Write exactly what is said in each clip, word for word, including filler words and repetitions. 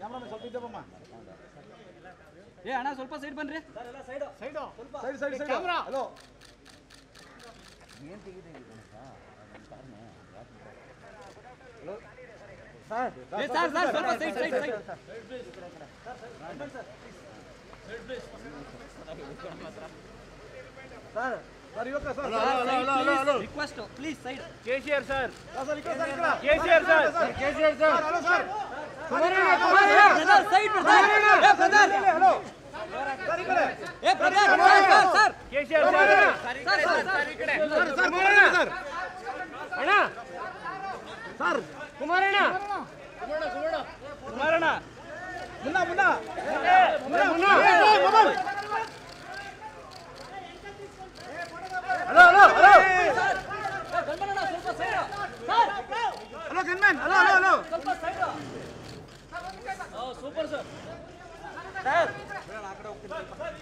Cameraman ಸ್ವಲ್ಪ ಇದ್ದಪ್ಪಮ್ಮ. ಏ ಅಣ್ಣ ಸ್ವಲ್ಪ ಸೈಡ್ ಬನ್ರಿ. ಸರ್ ಎಲ್ಲ side side side side side camera. Hello ಏನು ತೆಗಿತೀನಿ ಹಲೋ ಸರ್ ಏ ಸರ್ ಸರ್ ಸ್ವಲ್ಪ side side side sir sir ಯುವಕ sir request please side. KCR sir sir ಈ ಕಡೆ sir KCR sir KCR sir hello sir brother side brother. ಏ brother hello sir ಈ ಕಡೆ ಏ brother sir sir KCR sir sir sir ಈ ಕಡೆ sir sir ಕುಮಾರಣ್ಣ ಸರ್ ಅಣ್ಣ ಸರ್ ಕುಮಾರಣ್ಣ ಕುಮಾರಣ್ಣ ಕುಮಾರಣ್ಣ ಕುಮಾರಣ್ಣ ಮುನ್ನ ಮುನ್ನ ಮುನ್ನ ಮುನ್ನ mobile hello hello hello gunman ಅಣ್ಣ ಸ್ವಲ್ಪ side sir. Hello gunman hello hello hello ಸ್ವಲ್ಪ ಸೈಡ್. ಓ ಸೂಪರ್ ಸರ್. ಸರ್ ಆ ಕಡೆ ಹೋಗ್ತೀನಿ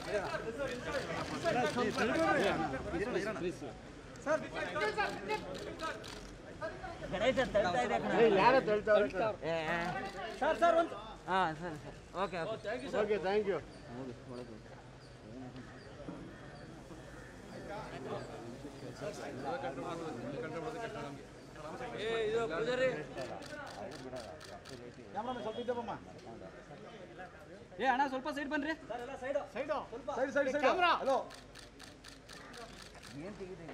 ಸರ್ ಗಣೇಶ ತಳ್ತಾ ಇದೆ ಕಣ. ಯಾರು ತಳ್ತಾರೆ ಸರ್ ಸರ್ ಒಂದು ಹಾಂ ಸರಿ sir okay okay thank you sir. Okay thank you ಏ ಇದು ಬ್ರದರ್ ಕ್ಯಾಮ್ರಾಮನ್ ಸ್ವಲ್ಪ ಇದ್ದಪ್ಪಮ್ಮ. ಏ ಅಣ್ಣ ಸ್ವಲ್ಪ ಸೈಡ್ ಬನ್ರಿ. ಸರ್ ಎಲ್ಲ side side side side side camera. Hello ಏನು ತೆಗಿತೀನಿ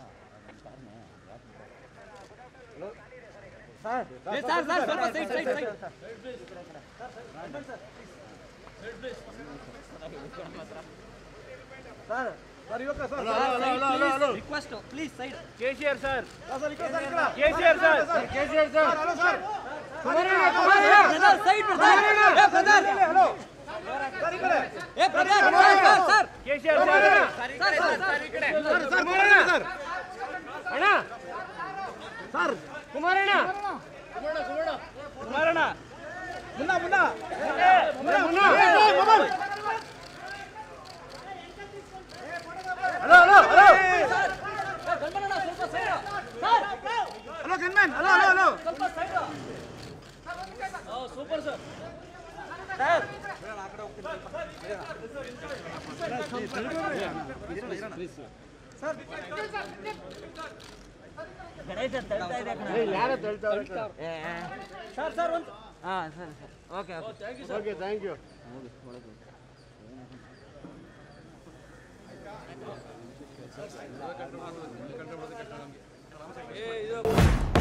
ಹಲೋ ಸರ್ ಏ ಸರ್ ಸರ್ ಸ್ವಲ್ಪ side side side sir sir ಯುವಕ sir request please side. KCR sir sir ಈ ಕಡೆ sir KCR sir KCR sir hello sir ಕುಮಾರಣ್ಣ ಕುಮಾರಣ್ಣ ಬ್ರದರ್ ಸೈಡ್ ಬ್ರದರ್. ಏ ಬ್ರದರ್ ಹಲೋ ಸರ್ ಈ ಕಡೆ ಏ brother sir sir KCR sir sir sir sir ಈ ಕಡೆ ಸರ್ ಸರ್ ಕುಮಾರಣ್ಣ ಸರ್ ಅಣ್ಣ ಸರ್ ಕುಮಾರಣ್ಣ ಕುಮಾರಣ್ಣ ಕುಮಾರಣ್ಣ ಕುಮಾರಣ್ಣ ಮುನ್ನ ಮುನ್ನ ಮುನ್ನ ಮುನ್ನ mobile hello hello hello sir gunman ಅಣ್ಣ ಸ್ವಲ್ಪ side sir. Hello gunman hello hello hello ಸ್ವಲ್ಪ ಸೈಡ್. ಓ ಸೂಪರ್ ಸರ್. ಸರ್ ಆ ಕಡೆ ಹೋಗ್ತೀನಿ ಸರ್ ಗಣೇಶ ತಳ್ತಾ ಇದೆ ಕಣ. ಯಾರು ತಳ್ತಾರೆ ಸರ್ ಸರ್ ಒಂದು ಹಾಂ ಸರಿ sir okay okay thank you sir. Okay thank you ಏ ಇದು